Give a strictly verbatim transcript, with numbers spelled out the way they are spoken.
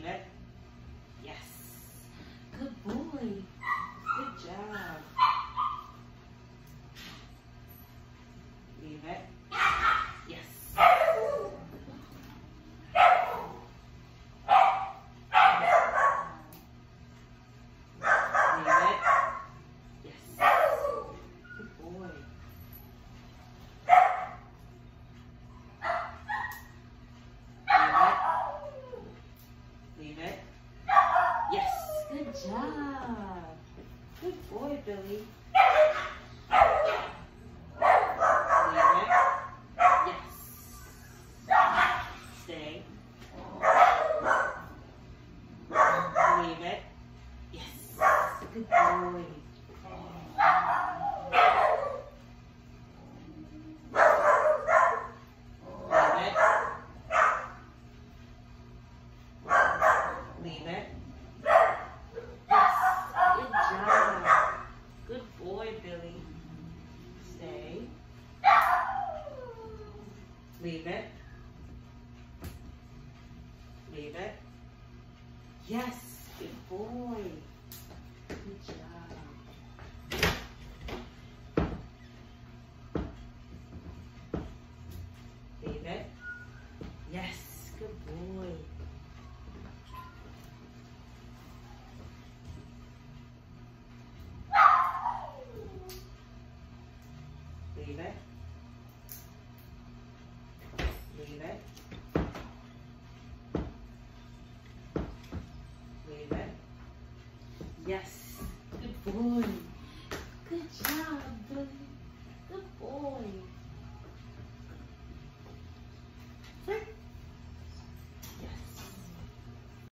Leave it. Yes. Good boy. Good job. Leave it. Yes. Good job. Good boy, Billy. Leave it. Yes. Stay. Leave it. Yes. Good boy. Leave it. Leave it. Good boy, Billy. Stay. Leave it. Leave it. Yes, good boy. Good job. Leave it. Yes, good boy. Leave it. Leave it. Leave it. Yes. Good boy. Good job, Billy. Good boy.